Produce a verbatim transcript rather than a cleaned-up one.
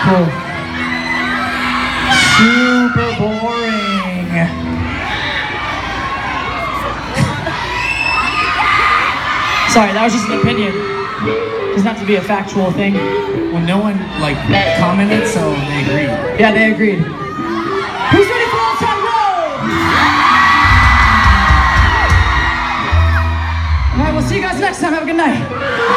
Cool. Super boring. Sorry, that was just an opinion. It doesn't have to be a factual thing. Well, no one like commented, so they agreed. Yeah, they agreed. Who's ready for Old Town Road? All right, we'll see you guys next time. Have a good night.